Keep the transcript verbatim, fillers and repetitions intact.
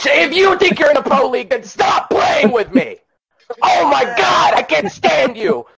bitch, if you think you're in a pro league, then stop playing with me! Oh my god, I can't stand you!